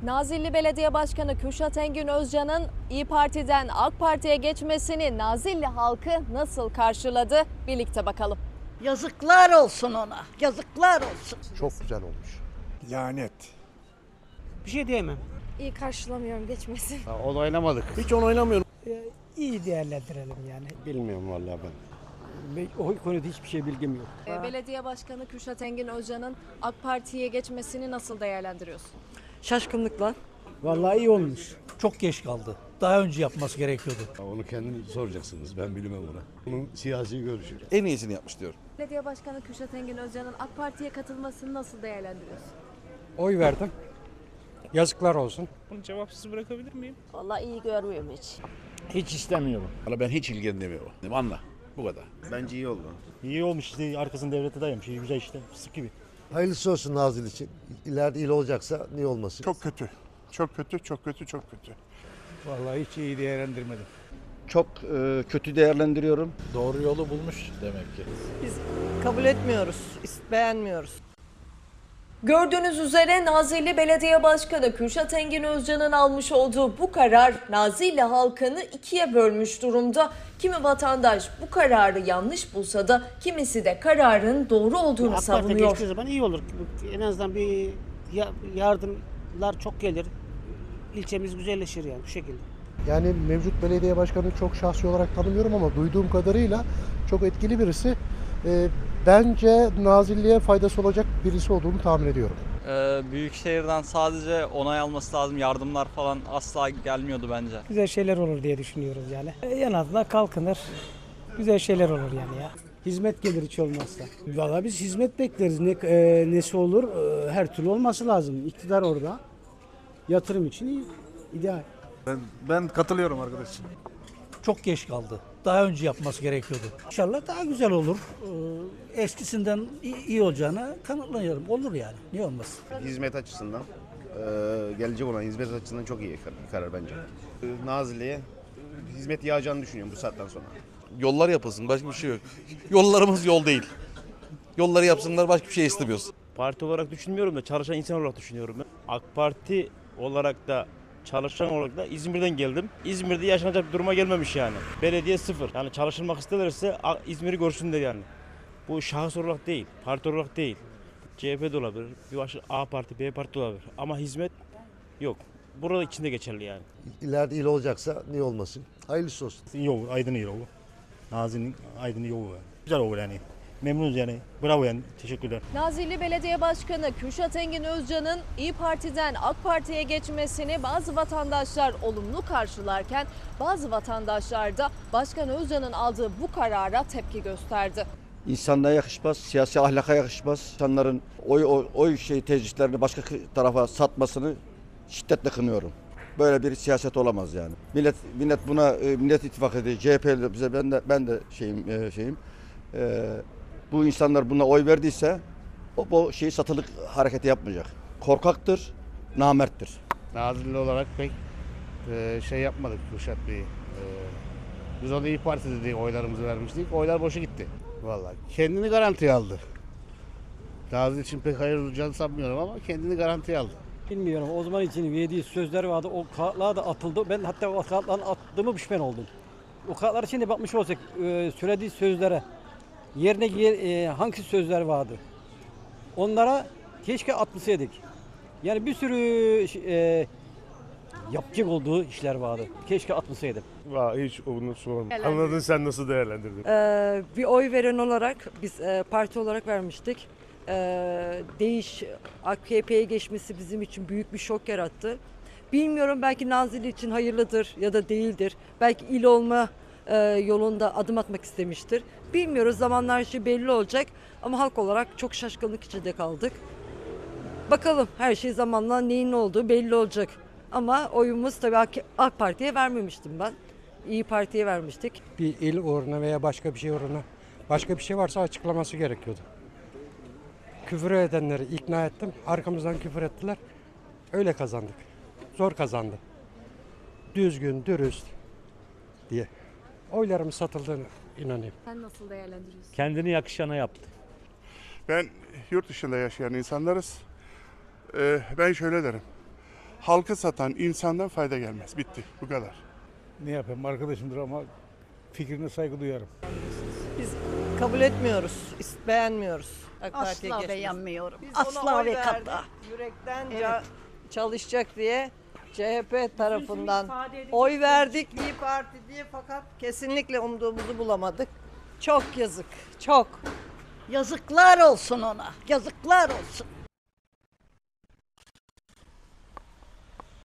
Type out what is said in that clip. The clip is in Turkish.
Nazilli Belediye Başkanı Kürşat Engin Özcan'ın İYİ Parti'den AK Parti'ye geçmesini Nazilli halkı nasıl karşıladı? Birlikte bakalım. Yazıklar olsun ona. Yazıklar olsun. Çok güzel olmuş. Lanet. Bir şey diyemem. İyi karşılamıyorum geçmesin. Onaylamadık. Hiç oynamıyorum. İyi değerlendirelim yani. Bilmiyorum vallahi ben. O konuda hiçbir şey bilgim yok. Belediye Başkanı Kürşat Engin Özcan'ın AK Parti'ye geçmesini nasıl değerlendiriyorsun? Şaşkınlıkla. Vallahi iyi olmuş. Çok geç kaldı. Daha önce yapması gerekiyordu. Onu kendiniz soracaksınız. Ben bilmem ona. Onun siyasi görüşü. En iyisini yapmış diyorum. Belediye Başkanı Kürşat Engin Özcan'ın AK Parti'ye katılmasını nasıl değerlendiriyorsun? Oy verdim. Yazıklar olsun. Bunu cevapsız bırakabilir miyim? Vallahi iyi görmüyorum hiç. Hiç istemiyorum. Valla ben hiç ilgilenmiyorum. Anla. Bu kadar. Bence iyi oldu. İyi olmuş işte arkasını devlete dayamış. İyi güzel işte sık gibi. Hayırlısı olsun Nazilli için. İleride il olacaksa niye olmasın? Çok kötü. Çok kötü, çok kötü, çok kötü. Vallahi hiç iyi değerlendirmedim. Çok kötü değerlendiriyorum. Doğru yolu bulmuş demek ki. Kabul etmiyoruz. Beğenmiyoruz. Gördüğünüz üzere Nazilli Belediye Başkanı Kürşat Engin Özcan'ın almış olduğu bu karar Nazilli halkını ikiye bölmüş durumda. Kimi vatandaş bu kararı yanlış bulsa da kimisi de kararın doğru olduğunu AK Parti'ye savunuyor. geçtiği zaman iyi olur. En azından bir yardımlar çok gelir. İlçemiz güzelleşir yani bu şekilde. Yani mevcut belediye başkanını çok şahsi olarak tanımıyorum ama duyduğum kadarıyla çok etkili birisi. Bence Nazilli'ye faydası olacak birisi olduğunu tahmin ediyorum. Büyükşehir'den sadece onay alması lazım. Yardımlar falan asla gelmiyordu bence. Güzel şeyler olur diye düşünüyoruz yani. En azından kalkınır. Güzel şeyler olur yani ya. Hizmet gelir hiç olmazsa. Valla biz hizmet bekleriz. Nesi olur? Her türlü olması lazım. İktidar orada. Yatırım için iyi, ideal. Ben katılıyorum arkadaşım. Çok geç kaldı. Daha önce yapması gerekiyordu. İnşallah daha güzel olur. Eskisinden iyi olacağına kanıtlanıyorum. Olur yani. Niye olmasın? Hizmet açısından, gelecek olan hizmet açısından çok iyi bir karar bence. Nazilli'ye hizmet yağacağını düşünüyorum bu saatten sonra. Yollar yapılsın. Başka bir şey yok. Yollarımız yol değil. Yolları yapsınlar. Başka bir şey istemiyoruz. Parti olarak düşünmüyorum da çalışan insan olarak düşünüyorum. AK Parti olarak da çalışan olarak da İzmir'den geldim. İzmir'de yaşanacak bir duruma gelmemiş yani. Belediye sıfır. Yani çalışılmak isterlerse İzmir'i görsünler yani. Bu şahıs olarak değil, parti olarak değil. CHP de olabilir, bir başka A parti, B parti de olabilir. Ama hizmet yok. Burada içinde geçerli yani. İleride il olacaksa niye olmasın? Hayırlısı olsun. İyi olur, Aydın iyi olur. Nazilli'nin Aydın iyi olur. Güzel olur yani. Memnunuz yani. Bravo yani. Teşekkürler. Nazilli Belediye Başkanı Kürşat Engin Özcan'ın İYİ Parti'den AK Parti'ye geçmesini bazı vatandaşlar olumlu karşılarken bazı vatandaşlar da Başkan Özcan'ın aldığı bu karara tepki gösterdi. İnsanlığa yakışmaz, siyasi ahlaka yakışmaz. İnsanların oy tercihlerini başka tarafa satmasını şiddetle kınıyorum. Böyle bir siyaset olamaz yani. Millet buna Millet İttifakı değil, CHP'li bize ben de şeyim. Bu insanlar buna oy verdiyse bu satılık hareketi yapmayacak. Korkaktır, namerttir. Nazilli olarak pek şey yapmadık Kürşat Bey'i. Biz ona İYİ Parti diye oylarımızı vermiştik. Oylar boşa gitti. Vallahi kendini garantiye aldı. Nazilli için pek hayırlı olacağını sanmıyorum ama kendini garantiye aldı. Bilmiyorum. O zaman için verdiği sözler vardı. O kağıtlar da atıldı. Ben hatta o kağıtlarını attığımı pişman oldum. O kağıtlara şimdi bakmış olsak söylediği sözlere yerine hangi sözler vardı? Onlara keşke atmasaydık. Yani bir sürü yapacak olduğu işler vardı. Keşke atmasaydım. Hiç onu sormadım. Anladın sen nasıl değerlendirdin? Bir oy veren olarak biz parti olarak vermiştik. AKP'ye geçmesi bizim için büyük bir şok yarattı. Bilmiyorum, belki Nazilli için hayırlıdır ya da değildir. Belki il olma yolunda adım atmak istemiştir. Bilmiyoruz, zamanlar her şey belli olacak ama halk olarak çok şaşkınlık içinde kaldık. Bakalım, her şey zamanla neyin ne olduğu belli olacak. Ama oyumuz tabii AK Parti'ye vermemiştim ben. İYİ Parti'ye vermiştik. Bir il uğruna veya başka bir şey uğruna başka bir şey varsa açıklaması gerekiyordu. Küfür edenleri ikna ettim. Arkamızdan küfür ettiler. Öyle kazandık. Zor kazandı. Düzgün, dürüst diye. Oylarım satıldığını inanıyorum. Sen nasıl değerlendiriyorsun? Kendini yakışana yaptı. Ben yurt dışında yaşayan insanlarız. Ben şöyle derim. halka satan insandan fayda gelmez. Bitti. Bu kadar. Ne yapayım, arkadaşımdır ama fikrine saygı duyarım. Biz kabul etmiyoruz, beğenmiyoruz AK Parti'ye Asla geçmesini. beğenmiyorum. Biz ona Asla oy ve verdik, kata. yürekten Evet. çalışacak diye CHP tarafından oy verdik İyi Parti diye, fakat kesinlikle umduğumuzu bulamadık. Çok yazık, çok. Yazıklar olsun ona. Yazıklar olsun.